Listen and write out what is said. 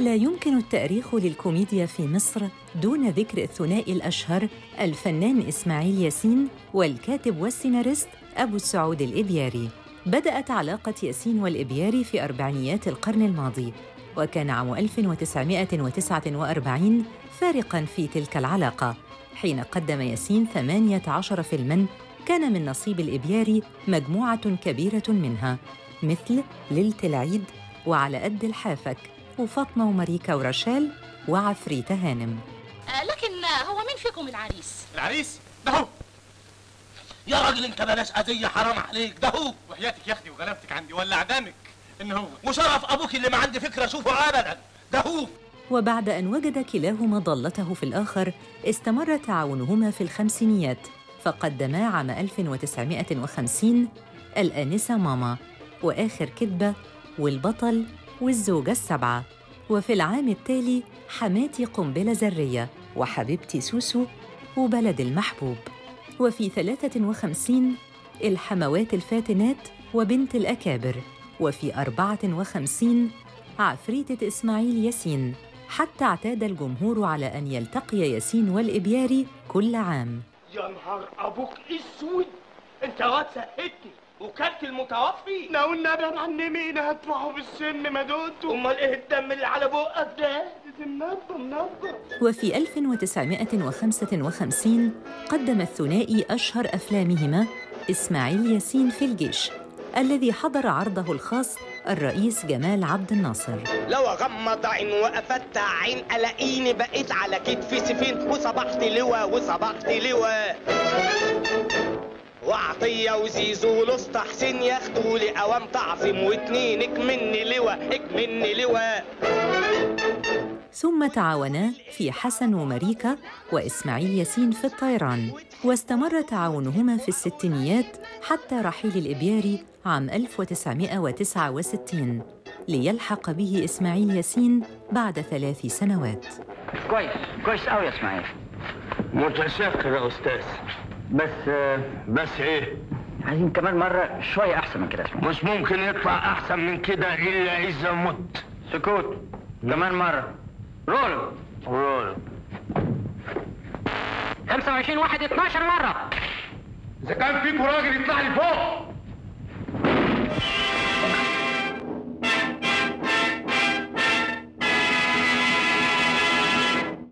لا يمكن التأريخ للكوميديا في مصر دون ذكر الثنائي الأشهر الفنان إسماعيل ياسين والكاتب والسيناريست أبو السعود الإبياري. بدأت علاقة ياسين والإبياري في أربعينيات القرن الماضي، وكان عام 1949 فارقاً في تلك العلاقة، حين قدم ياسين 18 فيلماً كان من نصيب الإبياري مجموعة كبيرة منها، مثل ليلة العيد وعلى قد الحافك وفاطمة وماريكا ورشال وعفريتة هانم. لكن هو مين فيكم العريس؟ العريس؟ ده هو. يا راجل انت بلاش قضية، حرام عليك، ده هو. وحياتك يا اختي وغلبتك عندي ولا اعدامك ان هو. وشرف ابوك اللي ما عندي فكرة اشوفه ابدا، ده هو. وبعد أن وجد كلاهما ضالته في الآخر استمر تعاونهما في الخمسينيات، فقدما عام 1950 الآنسة ماما وآخر كدبة والبطل والزوجة السبعة، وفي العام التالي حماتي قنبلة ذرية وحبيبتي سوسو وبلد المحبوب، وفي 53 الحموات الفاتنات وبنت الأكابر، وفي 54 عفريتة إسماعيل ياسين، حتى اعتاد الجمهور على أن يلتقي ياسين والإبياري كل عام. يا نهار أبوك اسود، أنت واد سهتني وكلت المتوفي. لو النبي يا معلمين هدفعه بالسن ما دوته. أمال إيه الدم اللي على بقك ده؟ منظر. وفي 1955 قدم الثنائي أشهر أفلامهما إسماعيل ياسين في الجيش، الذي حضر عرضه الخاص الرئيس جمال عبد الناصر. لو اغمض عين وافتح عين الاقيني بقيت على كتفي سفين، وصبحت لواء وعطيه وزيزو ولسطى حسين ياخدولي اوام تعظيم واتنين اكمني لواء. ثم تعاونا في حسن وماريكا وإسماعيل ياسين في الطيران، واستمر تعاونهما في الستينيات حتى رحيل الإبياري عام 1969 ليلحق به إسماعيل ياسين بعد 3 سنوات. كويس قوي يا إسماعيل. متشكر يا أستاذ. بس إيه؟ عايزين كمان مرة شوية أحسن من كده يا إسماعيل. مش ممكن يطلع أحسن من كده إلا إذا مت. سكوت. كمان مرة. رول. 25 واحد 12 مرة. إذا كان فيكوا راجل يطلع لي فوق.